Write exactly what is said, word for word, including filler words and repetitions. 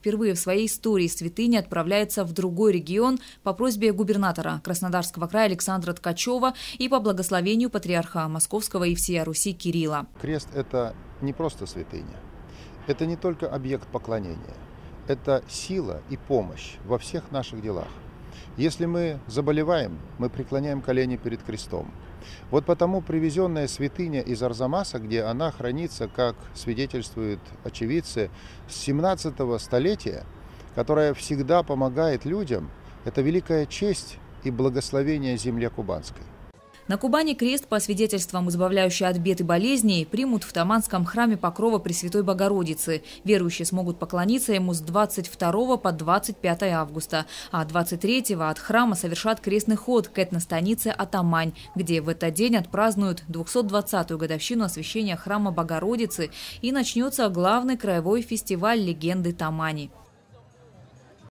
впервые в своей истории святыня отправляется в другой регион по просьбе губернатора Краснодарского края Александра Ткачева и по благословению патриарха Московского и всея Руси Кирилла. Крест – это не просто святыня, это не только объект поклонения, это сила и помощь во всех наших делах. Если мы заболеваем, мы преклоняем колени перед крестом. Вот потому привезенная святыня из Арзамаса, где она хранится, как свидетельствуют очевидцы, с семнадцатого столетия, которая всегда помогает людям, это великая честь и благословение земле кубанской. На Кубани крест, по свидетельствам избавляющий от бед и болезней, примут в Таманском храме Покрова Пресвятой Богородицы. Верующие смогут поклониться ему с двадцать второго по двадцать пятое августа, а двадцать третьего от храма совершат крестный ход к этностанице Атамань, где в этот день отпразднуют двухсот двадцатую годовщину освящения храма Богородицы и начнется главный краевой фестиваль легенды Тамани.